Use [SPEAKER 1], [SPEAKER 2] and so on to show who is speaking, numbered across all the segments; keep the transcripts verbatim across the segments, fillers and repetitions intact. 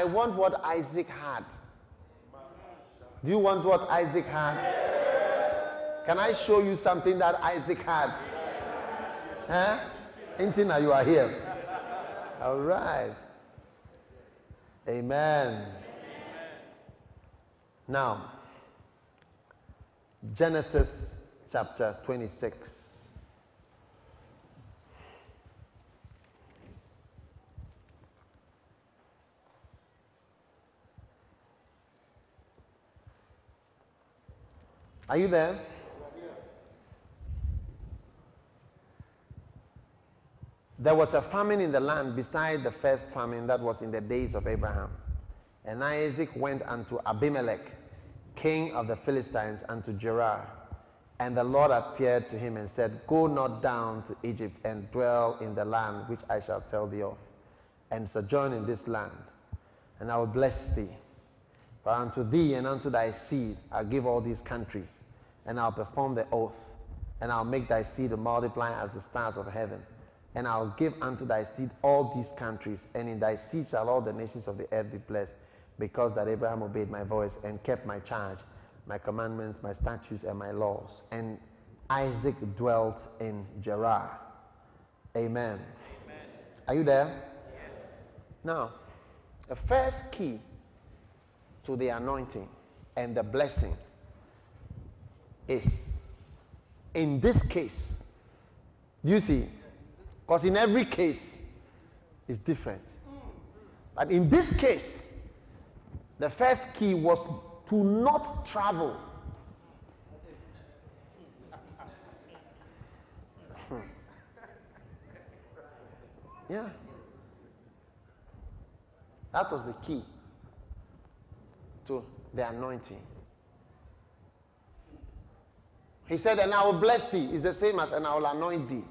[SPEAKER 1] I want what Isaac had. Do you want what Isaac had? Can I show you something that Isaac had? Huh? Intina, you are here. All right. Amen. Now, Genesis chapter twenty-six. Are you there? There was a famine in the land beside the first famine that was in the days of Abraham. And Isaac went unto Abimelech, king of the Philistines, unto Gerar. And the Lord appeared to him and said, Go not down to Egypt and dwell in the land which I shall tell thee of, and sojourn in this land, and I will bless thee. For unto thee and unto thy seed I'll give all these countries, and I'll perform the oath, and I'll make thy seed to multiply as the stars of heaven. And I'll give unto thy seed all these countries, and in thy seed shall all the nations of the earth be blessed, because that Abraham obeyed my voice and kept my charge, my commandments, my statutes, and my laws. And Isaac dwelt in Gerar. Amen. Amen. Are you there? Yes. Now, the first key to the anointing and the blessing is, in this case, you see, because in every case it's different. But in this case, the first key was to not travel. Yeah. That was the key to the anointing. He said, and I will bless thee. It's the same as, and I will anoint thee.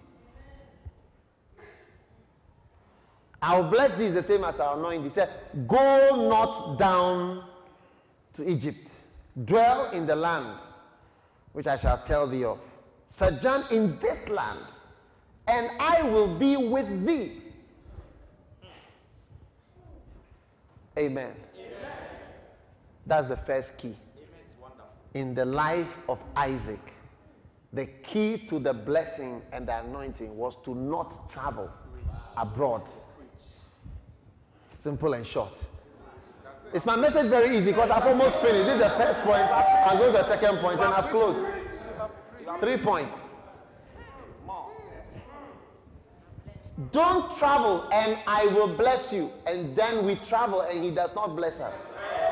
[SPEAKER 1] I will bless thee is the same as I will anoint thee. He said, go not down to Egypt. Dwell in the land which I shall tell thee of. Sojourn in this land, and I will be with thee. Amen. Amen. That's the first key. In the life of Isaac, the key to the blessing and the anointing was to not travel abroad. Simple and short. Is my message very easy? Because I've almost finished. This is the first point. I'll go to the second point and I've closed. Three points. Don't travel and I will bless you. And then we travel and he does not bless us.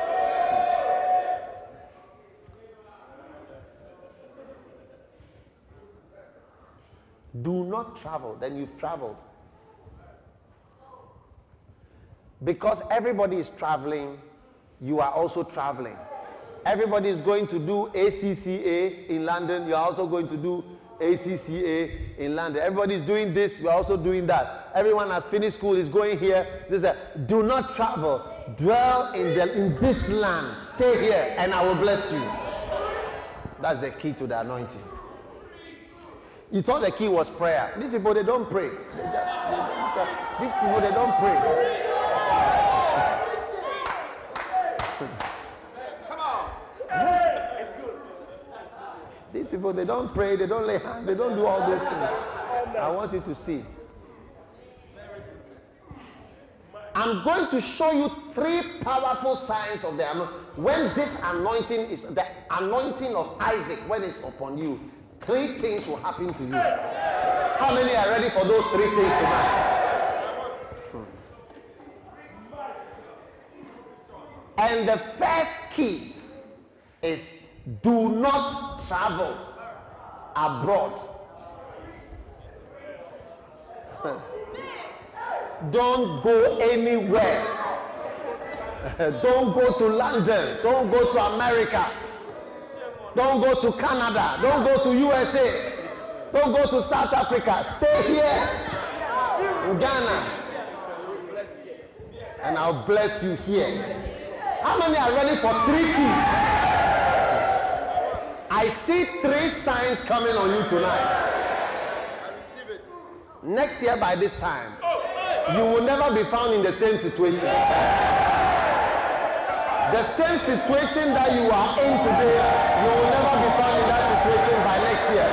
[SPEAKER 1] Do not travel, then you've traveled. Because everybody is traveling, you are also traveling. Everybody is going to do A C C A in London, you are also going to do A C C A in London. Everybody is doing this, you are also doing that. Everyone has finished school, is going here. This is a, do not travel. Dwell in, the, in this land. Stay here and I will bless you. That's the key to the anointing. You thought the key was prayer. These people, they don't pray. They just, these people, they don't pray. Come on. These people, they don't pray, they don't lay hands, they don't do all those things. I want you to see. I'm going to show you three powerful signs of the anointing. When this anointing is, the anointing of Isaac, when it's upon you, three things will happen to you. How many are ready for those three things tonight? And the first key is, do not travel abroad. Don't go anywhere. Don't go to London. Don't go to America. Don't go to Canada. Don't go to U S A. Don't go to South Africa. Stay here in Ghana. And I'll bless you here. How many are ready for three keys? I see three signs coming on you tonight. Next year by this time, you will never be found in the same situation. The same situation that you are in today, you will never be found in that situation by next year.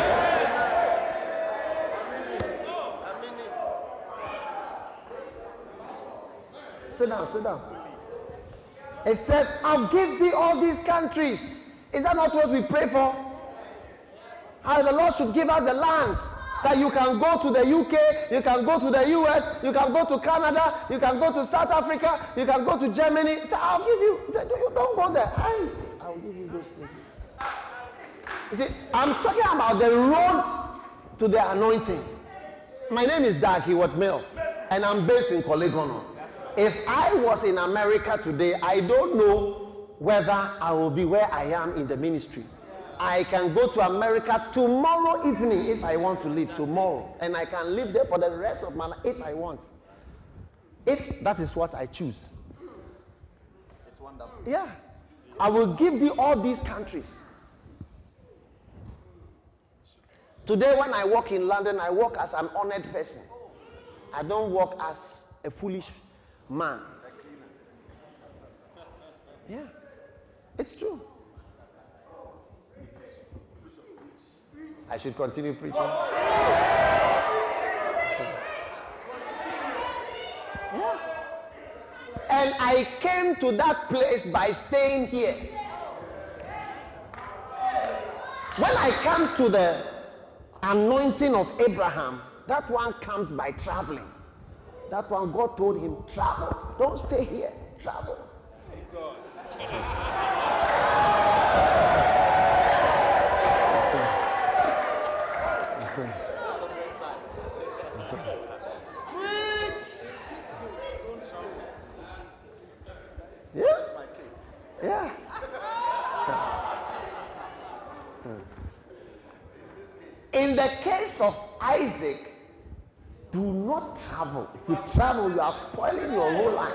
[SPEAKER 1] Sit down, sit down. It says, I'll give thee all these countries. Is that not what we pray for? How the Lord should give us the land, that you can go to the U K, you can go to the U S, you can go to Canada, you can go to South Africa, you can go to Germany. So I'll give you, you don't go there. I, I'll give you those places. You see, I'm talking about the road to the anointing. My name is Dag Heward-Mills, and I'm based in Kolegono. If I was in America today, I don't know whether I will be where I am in the ministry. I can go to America tomorrow evening if I want to leave tomorrow, and I can live there for the rest of my life if I want. If that is what I choose. It's wonderful. Yeah. I will give thee all these countries. Today when I walk in London, I walk as an honored person. I don't walk as a foolish man. Yeah. It's true. I should continue preaching. Yeah. And I came to that place by staying here. When I come to the anointing of Abraham, that one comes by traveling. That one, God told him, travel. Don't stay here. Travel. Thank God. Yeah? Yeah. In the case of Isaac, do not travel. If you travel, you are spoiling your whole life.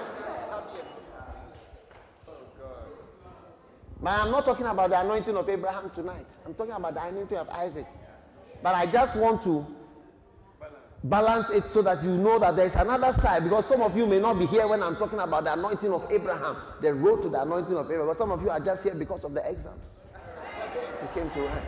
[SPEAKER 1] But I'm not talking about the anointing of Abraham tonight. I'm talking about the anointing of Isaac. But I just want to balance it so that you know that there's another side, because some of you may not be here when I'm talking about the anointing of Abraham, the road to the anointing of Abraham. But some of you are just here because of the exams. You came to write.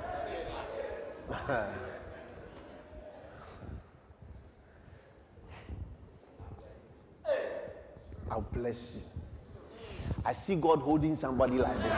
[SPEAKER 1] I'll bless you. I see God holding somebody like this.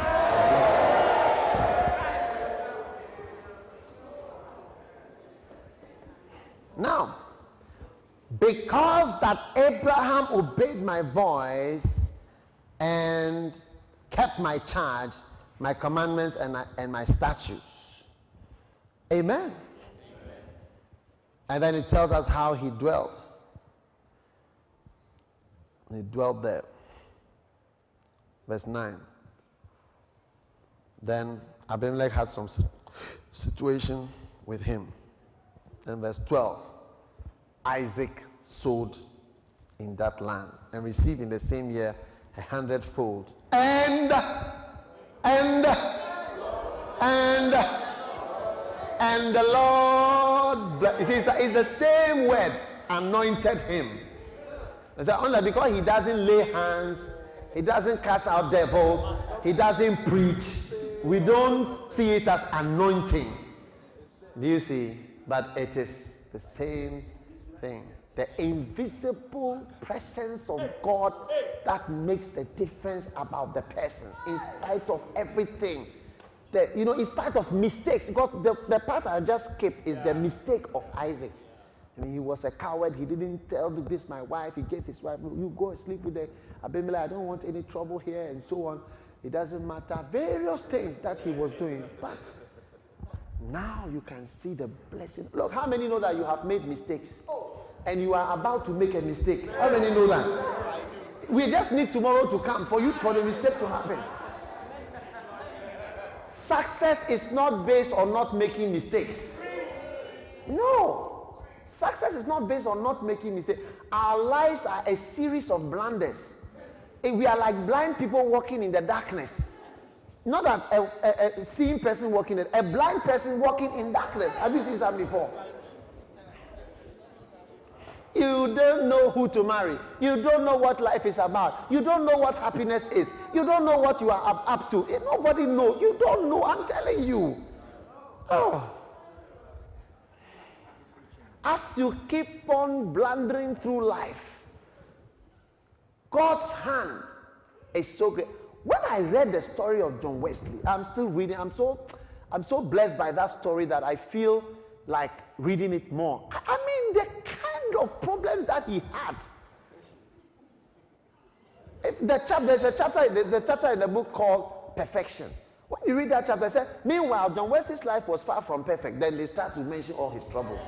[SPEAKER 1] Now, because that Abraham obeyed my voice and kept my charge, my commandments, and, and my statutes. Amen. Amen. And then it tells us how he dwelt. He dwelt there. Verse nine. Then Abimelech had some situation with him. And verse twelve. Isaac sowed in that land and received in the same year a hundredfold. And, and, and, and the Lord, you see, it's the same word, anointed him. It's only because he doesn't lay hands, he doesn't cast out devils, he doesn't preach. We don't see it as anointing. Do you see? But it is the same thing. The invisible presence of God that makes the difference about the person in spite of everything. The, you know, in spite of mistakes. Because the, the part I just skipped is the mistake of Isaac. I mean, he was a coward. He didn't tell this my wife. He gave his wife, you go and sleep with the Abimelech. I don't want any trouble here, and so on. It doesn't matter. Various things that he was doing. But now you can see the blessing. Look, how many know that you have made mistakes? And you are about to make a mistake? How many know that? We just need tomorrow to come for you for the mistake to happen. Success is not based on not making mistakes. No. Success is not based on not making mistakes. Our lives are a series of blunders. We are like blind people walking in the darkness. Not a, a, a, a seeing person walking in, a blind person walking in darkness. Have you seen that before? You don't know who to marry. You don't know what life is about. You don't know what happiness is. you don't know what you are up, up to. Nobody knows. You don't know. I'm telling you. Oh. As you keep on blundering through life, God's hand is so great. When I read the story of John Wesley, I'm still reading. I'm so, I'm so blessed by that story that I feel like reading it more. I, I mean, the kind of problems that he had. It, the chapter, there's a chapter, the, the chapter in the book called Perfection. When you read that chapter, it says, meanwhile, John Wesley's life was far from perfect. Then they start to mention all his troubles.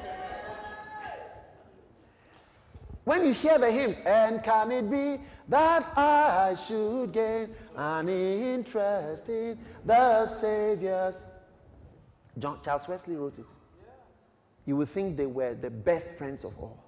[SPEAKER 1] When you hear the hymns, and can it be that I should gain an interest in the Savior's? John Charles Wesley wrote it. You would think they were the best friends of all.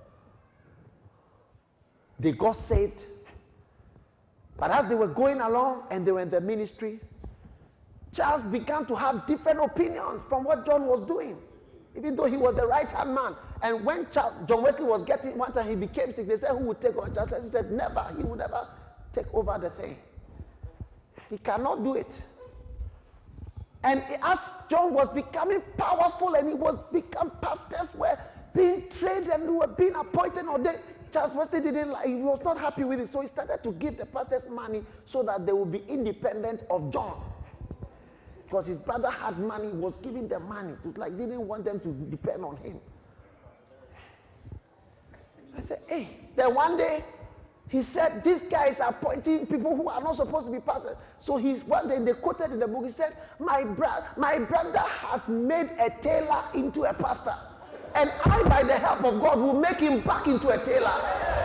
[SPEAKER 1] They got saved. But as they were going along and they were in the ministry, Charles began to have different opinions from what John was doing, even though he was the right-hand man. And when Charles, John Wesley was getting, one time he became sick, they said, who would take over Charles? He said, never. He would never take over the thing. He cannot do it. And as John was becoming powerful and he was becoming, pastors were being trained and were being appointed, or they, Charles Wesley didn't like, he was not happy with it, so he started to give the pastors money so that they would be independent of John. Because his brother had money, he was giving them money. It was like they didn't want them to depend on him. I said, hey. Then one day, he said, this guy is appointing people who are not supposed to be pastors. So he's one day they quoted in the book, he said, my, bro- my brother has made a tailor into a pastor. And I, by the help of God, will make him back into a tailor.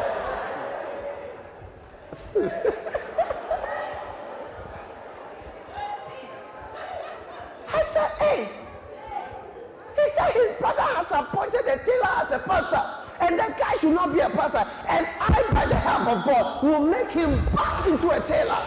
[SPEAKER 1] I said, hey. He said his brother has appointed a tailor as a pastor. And that guy should not be a pastor. And I, by the help of God, will make him back into a tailor.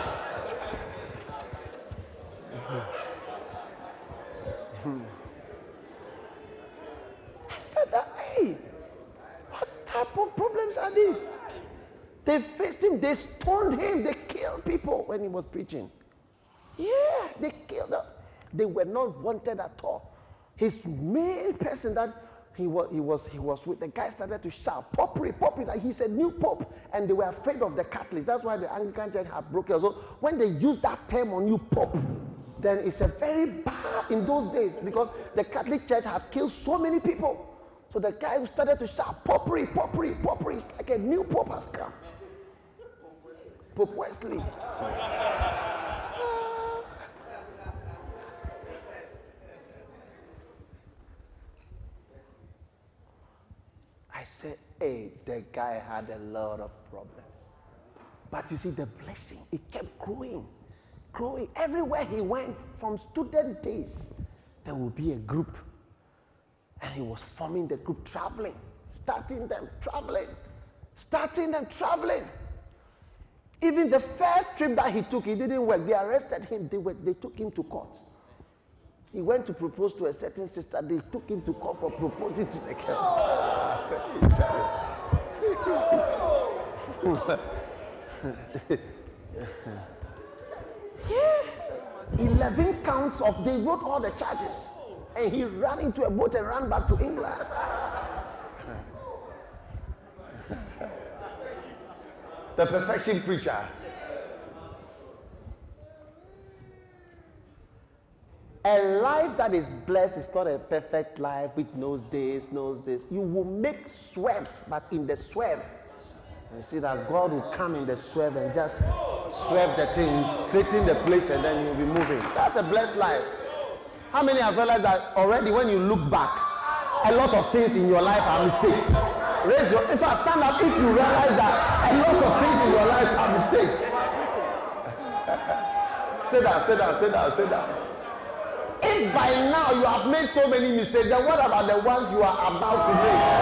[SPEAKER 1] I said that, hey, what type of problems are these? They faced him, they stoned him, they killed people when he was preaching. Yeah, they killed them. They were not wanted at all. His main person that He was, he was, he was with the guy started to shout, Popery, Popery, like he's a new pope, and they were afraid of the Catholics. That's why the Anglican Church had broken. So when they use that term on you, pope, then it's a very bad in those days because the Catholic Church had killed so many people. So the guy who started to shout, Popery, Popery, Popery, it's like a new pope has come. Pope Wesley. I said, hey, the guy had a lot of problems. But you see, the blessing, it kept growing, growing. Everywhere he went, from student days, there would be a group. And he was forming the group, traveling, starting them, traveling, starting them, traveling. Even the first trip that he took, he didn't work. They arrested him. They, were, they took him to court. He went to propose to a certain sister. They took him to court for proposing to the girl. Yeah. Eleven counts of, they wrote all the charges. And he ran into a boat and ran back to England. The perfection preacher. A life that is blessed is not a perfect life with knows this, knows this. You will make swerves, but in the swerve, you see that God will come in the swerve and just swerve the thing, straighten the place, and then you'll be moving. That's a blessed life. How many have realized that already when you look back, a lot of things in your life are mistakes? Raise your, in fact, stand up if you realize that a lot of things in your life are mistakes. Sit down, sit down, sit down, sit down. If by now you have made so many mistakes, then what about the ones you are about to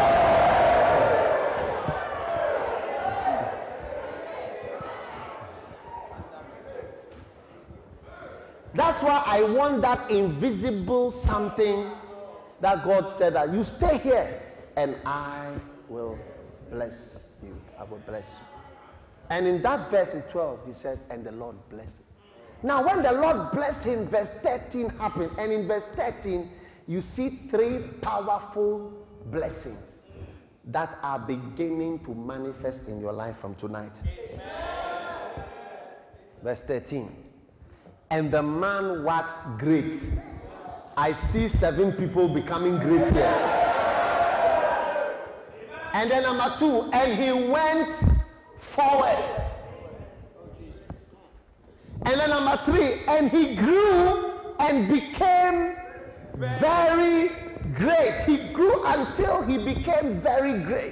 [SPEAKER 1] make? That's why I want that invisible something that God said that you stay here and I will bless you. I will bless you. And in that verse in twelve, he said, and the Lord blessed him. Now, when the Lord blessed him, verse thirteen happened. And in verse thirteen, you see three powerful blessings that are beginning to manifest in your life from tonight. Amen. Verse thirteen. And the man waxed great. I see seven people becoming great here. And then number two, and he went forward. And then number three, and he grew and became very great. He grew until he became very great.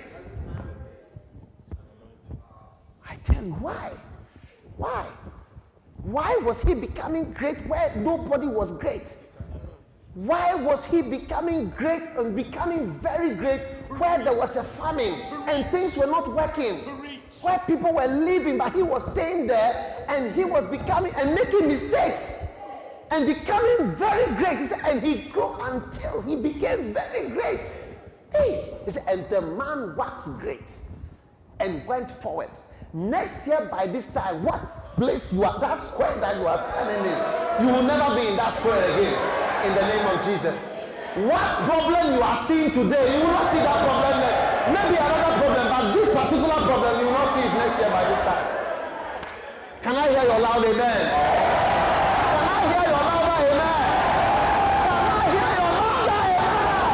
[SPEAKER 1] I tell you, why? Why? Why was he becoming great where nobody was great? Why was he becoming great and becoming very great where there was a famine and things were not working? Where people were leaving, but he was staying there and he was becoming and making mistakes and becoming very great. He said, and he grew until he became very great. Hey, he said, and the man waxed great and went forward. Next year by this time, what place you are, that square that you are standing in, you will never be in that square again, in the name of Jesus. What problem you are seeing today, you will not see that problem next. Maybe another problem, but this particular problem, you will not see it next year by this time. Can I hear your loud amen? Can I hear your louder amen? Can I hear your louder amen?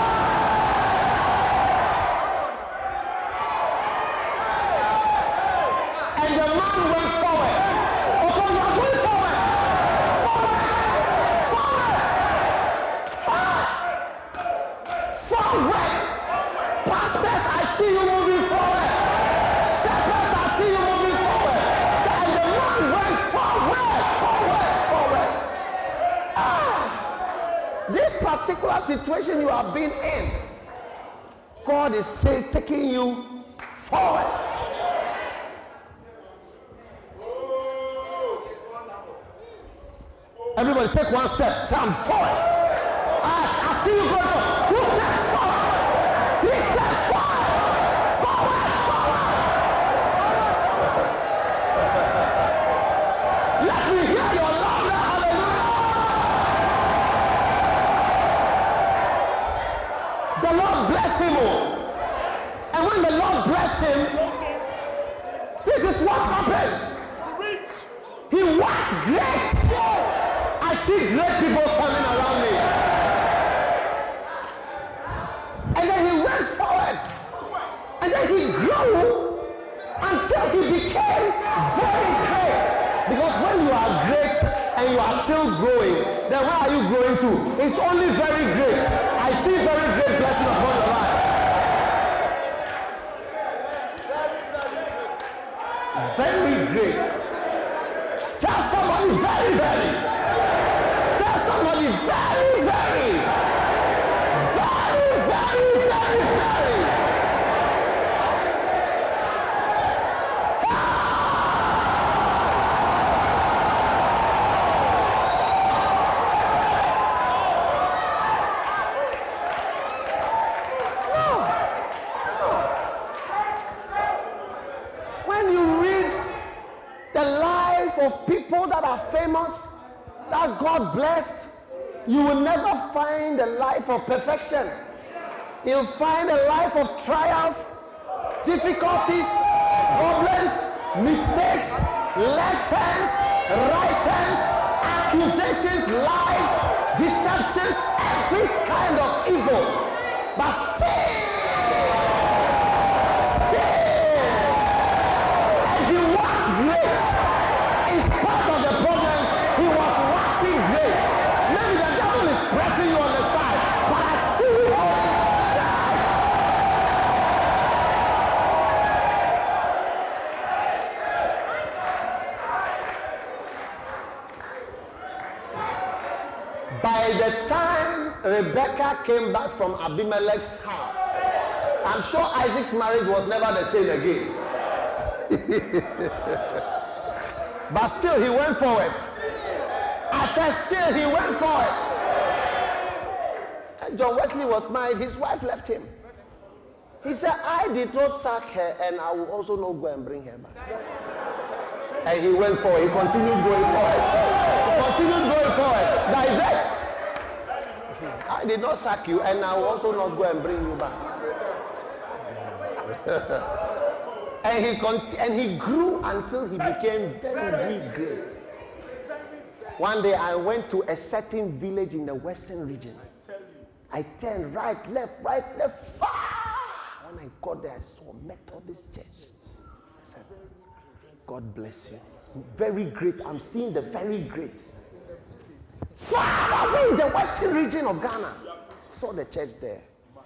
[SPEAKER 1] And the man went forward. Okay, you are going forward. Forward. Forward. Forward. Pastors, I see you moving forward. Shepherds, I see you moving forward. And the man went forward, forward, forward. Ah, this particular situation you have been in, God is saying, taking you forward. Everybody take one step. Say, I'm forward. I, I see you going forward. Two steps forward. Three steps forward. Forward, forward. Let me hear your louder hallelujah. The Lord blessed him all. And when the Lord blessed him, this is what happened. He was great. I see great people coming around me. And then he went forward. And then he grew until he became very great. Because when you are great and you are still growing, then where are you growing to? It's only very great. I see very great blessing upon your life. Very great. Tell somebody very, very. Somebody very, very, very, very, very, very. When you read the life of people that are famous, that God blessed, you will never find a life of perfection. You'll find a life of trials, difficulties, problems, mistakes, left hands, right hands, accusations, lies, deceptions, every kind of evil. But still, still, and he was great. In spite of the problems, he was waxing great. Maybe the devil is pressing you on the side, but I see you on the side. By the time Rebecca came back from Abimelech's house, I'm sure Isaac's marriage was never the same again. But still, he went forward. I said, still, he went forward. And John Wesley was married. His wife left him. He said, I did not sack her, and I will also not go and bring her back. And he went forward. He continued going forward. He continued going forward. That is it. I did not sack you, and I will also not go and bring you back. and he con- and he grew until he became very great. One day I went to a certain village in the western region. I turned right, left, right, left, far. When I got there, I saw Methodist church. I said, God bless you. Very great. I'm seeing the very great. Far away in the western region of Ghana. Saw the church there.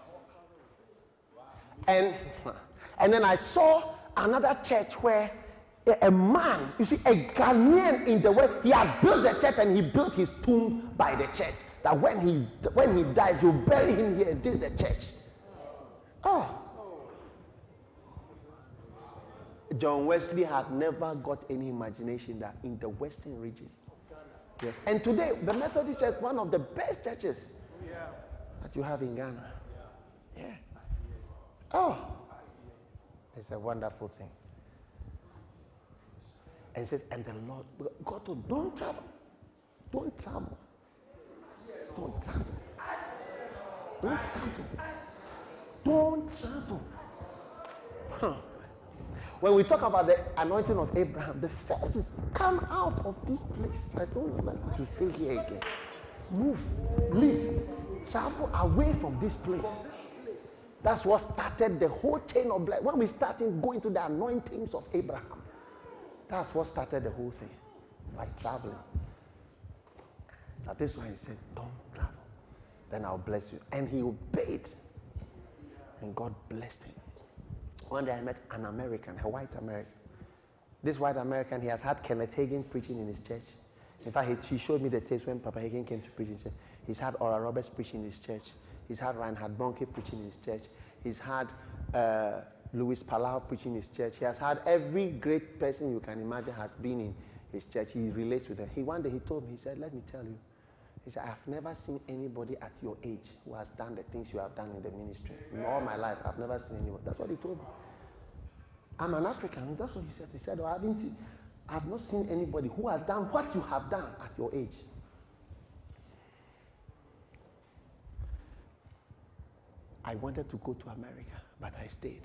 [SPEAKER 1] And, and then I saw another church where a, a man, you see, a Ghanaian in the west, he had built the church and he built his tomb by the church. That when he when he dies, you bury him here. This is the church. Oh. John Wesley had never got any imagination that in the western region. Yes. And today, the Methodist Church is one of the best churches that you have in Ghana. Yeah. Oh. It's a wonderful thing. And he said, and the Lord, God told, don't travel. Don't travel. Don't travel. Don't travel. Don't travel. Huh. When we talk about the anointing of Abraham, the first is come out of this place. I don't like to stay here again. Move. Leave. Travel away from this place. That's what started the whole chain of blessing. When we started going to the anointings of Abraham, that's what started the whole thing. By traveling. That is why he said, don't travel. Then I'll bless you. And he obeyed. And God blessed him. One day I met an American, a white American. This white American, he has had Kenneth Hagin preaching in his church. In fact, he, he showed me the tapes when Papa Hagin came to preach in his church. He's had Oral Roberts preaching in his church. He's had Reinhard Bonnke preaching in his church. He's had uh, Louis Palau preaching in his church. He has had every great person you can imagine has been in his church. He relates with them. He one day he told me, he said, let me tell you. He said, I've never seen anybody at your age who has done the things you have done in the ministry. In all my life, I've never seen anyone. That's what he told me. I'm an African. That's what he said. He said, oh, I didn't see, I've not seen anybody who has done what you have done at your age. I wanted to go to America, but I stayed.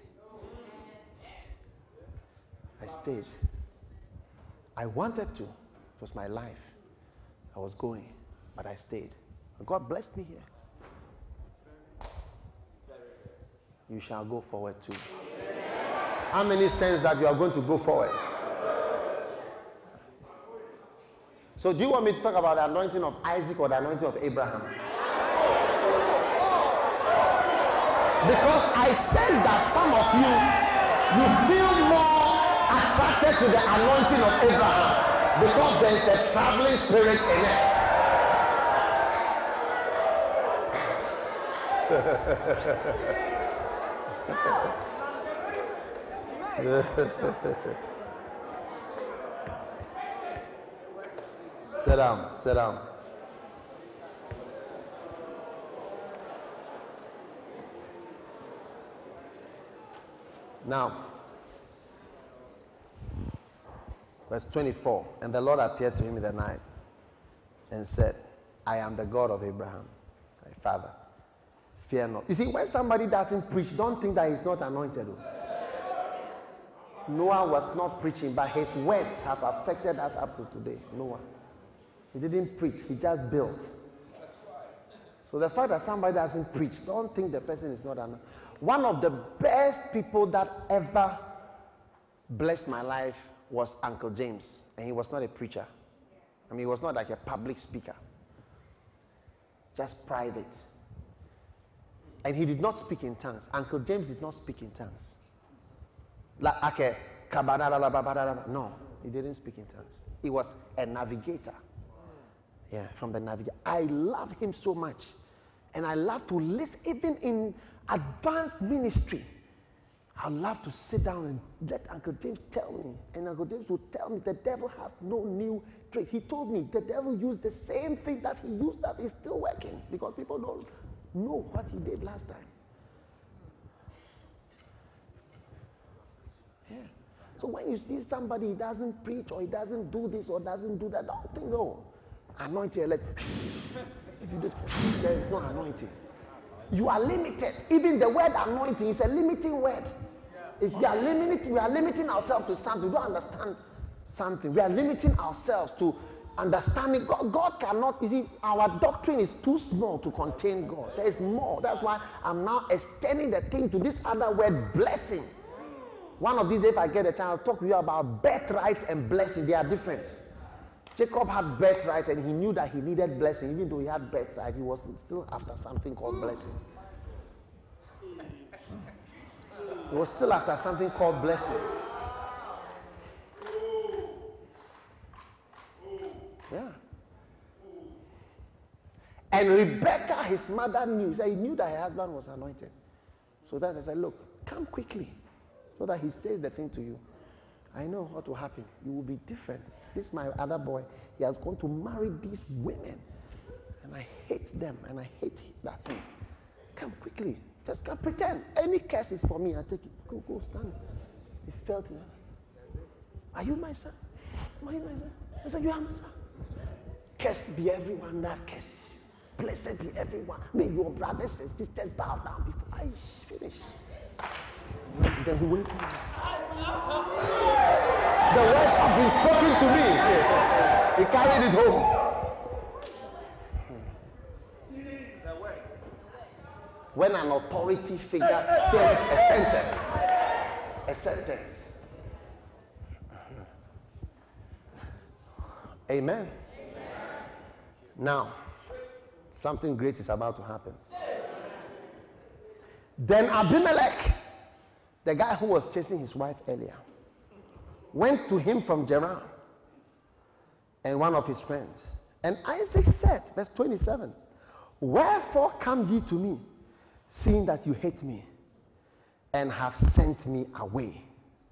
[SPEAKER 1] I stayed. I wanted to. It was my life. I was going, but I stayed. God blessed me here. You shall go forward too. How many sense that you are going to go forward? So do you want me to talk about the anointing of Isaac or the anointing of Abraham? Because I said that some of you, you feel more attracted to the anointing of Abraham because there is a traveling spirit in it. Sit down, sit down. Now, verse twenty-four, and the Lord appeared to him in the night and said, I am the God of Abraham, thy father. Fear not. You see, when somebody doesn't preach, don't think that he's not anointed. Noah was not preaching, but his words have affected us up to today. Noah. He didn't preach, he just built. So the fact that somebody doesn't preach, don't think the person is not anointed. One of the best people that ever blessed my life was Uncle James. And he was not a preacher. I mean, he was not like a public speaker. Just private. And he did not speak in tongues. Uncle James did not speak in tongues. Like, okay, no, he didn't speak in tongues. He was a navigator. Yeah, from the navigator. I love him so much. And I love to listen, even in advanced ministry. I love to sit down and let Uncle James tell me. And Uncle James would tell me the devil has no new trick. He told me the devil used the same thing that he used that is still working. Because people don't know what he did last time. Yeah. So when you see somebody, he doesn't preach or he doesn't do this or doesn't do that, don't think, oh, anointing. Let if you do, there is no anointing. You are limited. Even the word anointing is a limiting word. If we are limiting, we are limiting ourselves to something. We don't understand something. We are limiting ourselves to understanding God. God cannot, you see, our doctrine is too small to contain God. There is more. That's why I'm now extending the thing to this other word, blessing. One of these, if I get a chance, I'll talk to you about birthright and blessing. They are different. Jacob had birthright and he knew that he needed blessing. Even though he had birthright, he was still after something called blessing. He was still after something called blessing. Yeah. And Rebecca, his mother, knew. He knew that her husband was anointed. So that I said, look, come quickly. So that he says the thing to you. I know what will happen. You will be different. This is my other boy. He has gone to marry these women. And I hate them. And I hate that thing. Come quickly. Just come pretend. Any curse is for me. I take it. Go, go, stand. He felt it. Are you my son? Are you my son? I said, you are my son. Cursed be everyone that curses you. Blessed be everyone. May your brothers and sisters bow down before I finish. Then he went. The words have been spoken to me. He carried it home. When an authority figure says a sentence, a sentence. Amen. Now, something great is about to happen. Then Abimelech, the guy who was chasing his wife earlier, went to him from Gerar and one of his friends. And Isaac said, verse twenty-seven, wherefore come ye to me, seeing that you hate me and have sent me away?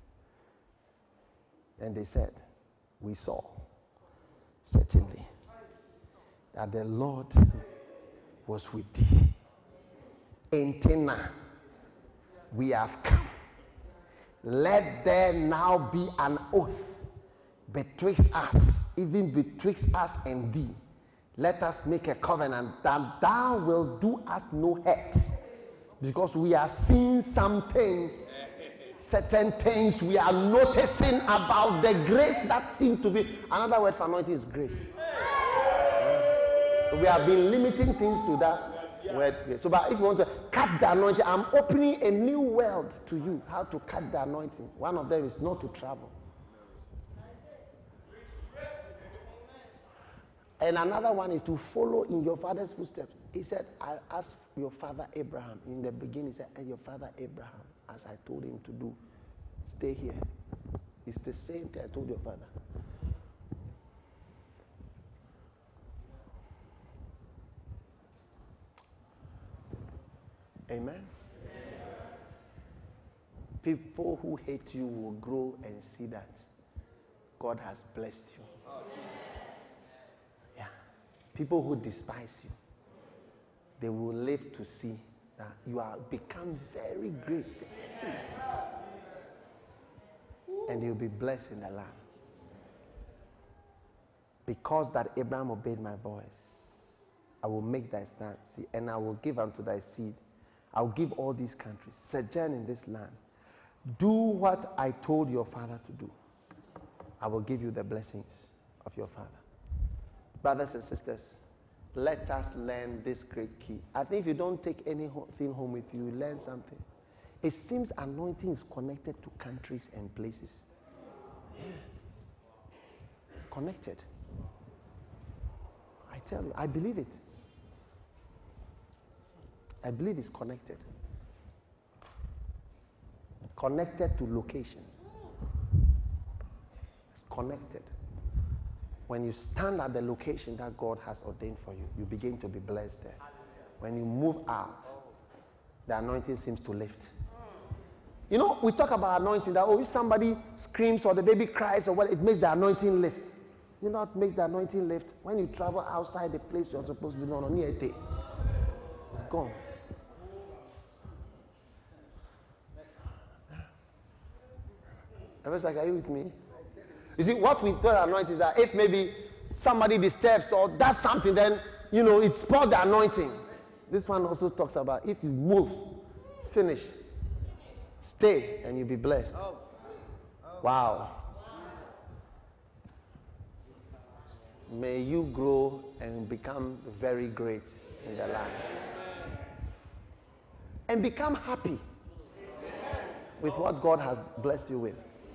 [SPEAKER 1] And they said, we saw certainly that the Lord was with thee. Until now, we have come. Let there now be an oath betwixt us, even betwixt us and thee. Let us make a covenant that thou wilt do us no hurt, because we are seeing something, certain things we are noticing about the grace that seems to be. Another word for anointing is grace. We have been limiting things to that word. So, but if you want to catch the anointing, I'm opening a new world to you. How to catch the anointing. One of them is not to travel. And another one is to follow in your father's footsteps. He said, I asked your father Abraham. In the beginning, he said, and your father Abraham, as I told him to do, stay here. It's the same thing I told your father. Amen? Amen. People who hate you will grow and see that God has blessed you. Yeah. People who despise you, they will live to see that you are become very great. And you'll be blessed in the land. Because that Abraham obeyed my voice, I will make thy stand, see, and I will give unto thy seed. I will give all these countries, sojourn in this land. Do what I told your father to do. I will give you the blessings of your father. Brothers and sisters, let us learn this great key. I think if you don't take anything home with you, you learn something. It seems anointing is connected to countries and places. Yeah. It's connected. I tell you, I believe it. I believe it's connected. Connected to locations. It's connected. When you stand at the location that God has ordained for you, you begin to be blessed there. When you move out, the anointing seems to lift. You know, we talk about anointing, that oh, if somebody screams or the baby cries or what, it makes the anointing lift. You know what makes the anointing lift? When you travel outside the place you're supposed to be on, near it, it's gone. Everyone's like, are you with me? You see, what we thought anointing is that if maybe somebody disturbs or does something, then, you know, it spoils the anointing. This one also talks about if you move, finish, stay, and you'll be blessed. Wow. May you grow and become very great in the land. And become happy with what God has blessed you with.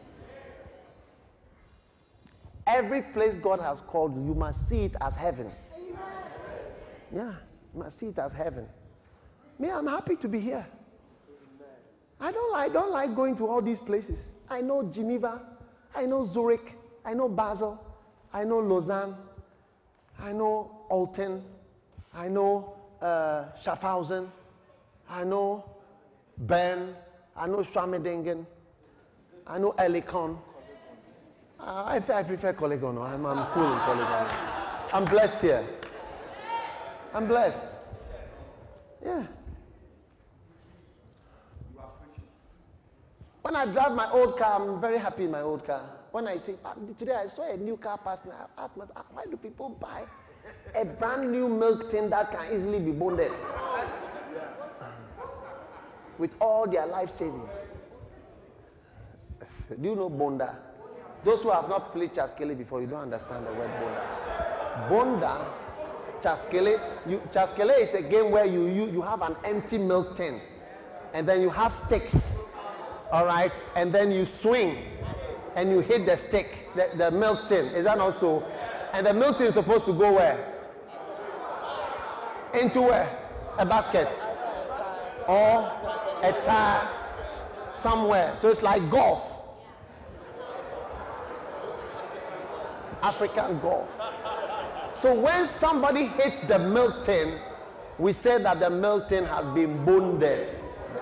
[SPEAKER 1] Every place God has called you, you must see it as heaven. Yeah, you must see it as heaven. Me, I'm happy to be here. I don't like, don't like going to all these places. I know Geneva, I know Zurich, I know Basel, I know Lausanne, I know Alton, I know uh, Schaffhausen, I know Bern, I know Schwammerdingen, I know Elikon. Uh, I, I prefer Collegon. I'm, I'm cool in Collegon. I'm blessed here. I'm blessed. Yeah. When I drive my old car, I'm very happy in my old car. When I say, today I saw a new car passing, I asked myself, why do people buy a brand new milk tin that can easily be bonded with all their life savings? Do you know Bonda? Those who have not played Chaskele before, you don't understand the word Bonda. Bonda, Chaskele, you, Chaskele is a game where you, you, you have an empty milk tin, and then you have sticks, all right, and then you swing, and you hit the stick, the, the milk tin. Is that not so? And the milk tin is supposed to go where? Into where? A basket. Or a tire somewhere. So it's like golf. African golf. So when somebody hits the milk tin, we say that the milk tin has been bonded.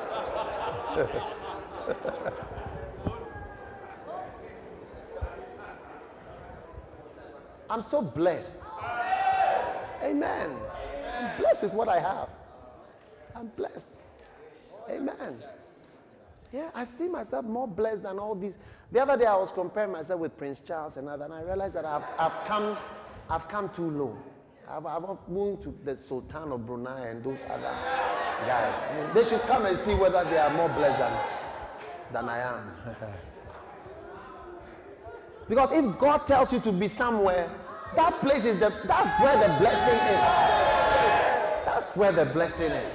[SPEAKER 1] I'm so blessed. Amen. I'm blessed with what I have. I'm blessed. Amen. Yeah, I see myself more blessed than all these. The other day I was comparing myself with Prince Charles and other, and I realized that I've, I've come, I've come too low. I've, I've moved to the Sultan of Brunei and those other guys. I mean, they should come and see whether they are more blessed than, than I am. Because if God tells you to be somewhere, that place is the, that's where the blessing is. That's where the blessing is.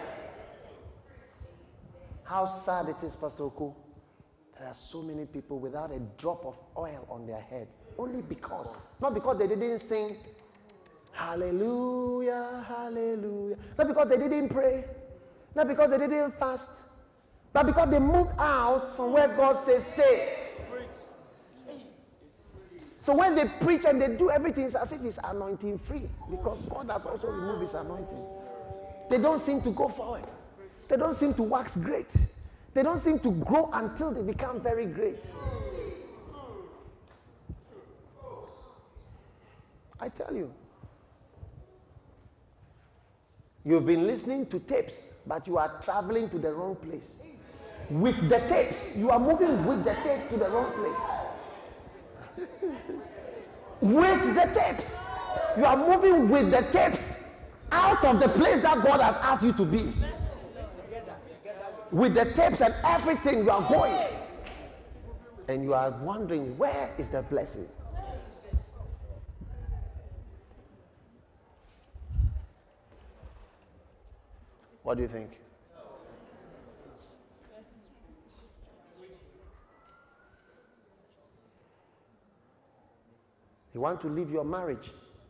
[SPEAKER 1] How sad it is, Pastor Oku. There are so many people without a drop of oil on their head. Only because. It's not because they didn't sing hallelujah, hallelujah. Not because they didn't pray. Not because they didn't fast. But because they moved out from where God says stay. So when they preach and they do everything, it's as if it's anointing free. Because God has also removed his anointing. They don't seem to go forward. They don't seem to wax great. They don't seem to grow until they become very great. I tell you. You've been listening to tapes, but you are traveling to the wrong place. With the tapes, you are moving with the tape to the wrong place. With the tapes, you are moving with the tapes out of the place that God has asked you to be. With the tapes and everything, you are going. And you are wondering, where is the blessing? What do you think? You want to leave your marriage.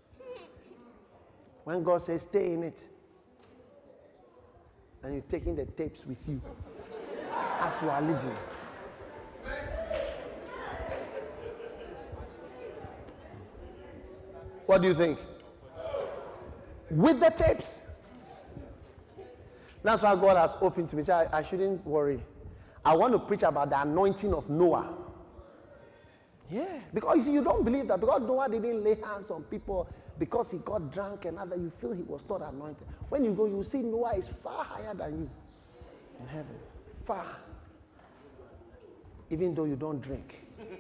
[SPEAKER 1] When God says stay in it, and you're taking the tapes with you as you are living. What do you think? With the tapes. That's why God has opened to me. Say, I, I shouldn't worry. I want to preach about the anointing of Noah. Yeah, because you see, you don't believe that because Noah didn't lay hands on people because he got drunk and other, you feel he was not anointed. When you go, you see Noah is far higher than you in heaven. Far. even though you don't drink.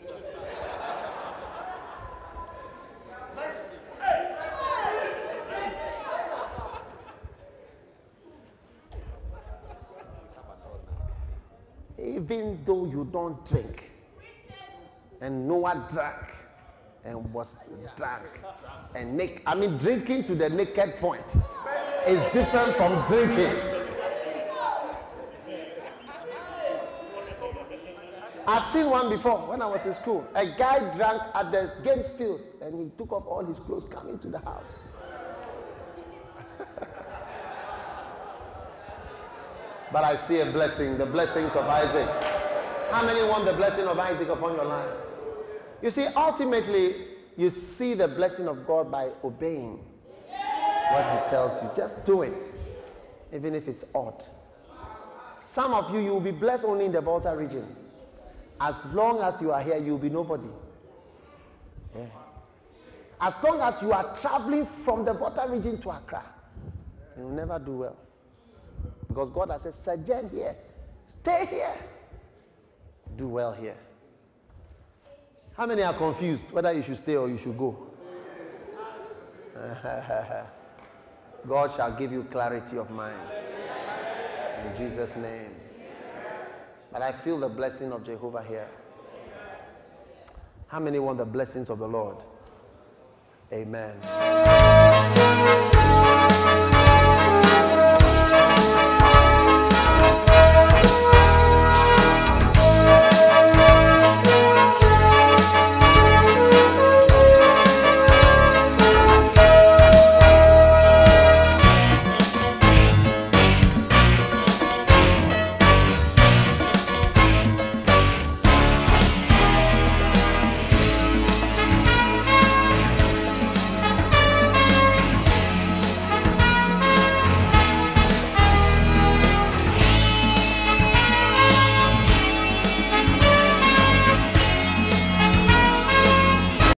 [SPEAKER 1] Even though you don't drink. And Noah drank and was drunk and naked. I mean, drinking to the naked point is different from drinking. I've seen one before when I was in school. A guy drank at the games field and he took off all his clothes coming to the house. But I see a blessing, the blessings of Isaac. How many want the blessing of Isaac upon your life? You see, ultimately, you see the blessing of God by obeying what he tells you. Just do it, even if it's odd. Some of you, you will be blessed only in the Volta region. As long as you are here, you will be nobody. Yeah. As long as you are traveling from the Volta region to Accra, you will never do well. Because God has said, sojourn here, stay here, do well here. How many are confused whether you should stay or you should go? God shall give you clarity of mind. In Jesus' name. But I feel the blessing of Jehovah here. How many want the blessings of the Lord? Amen.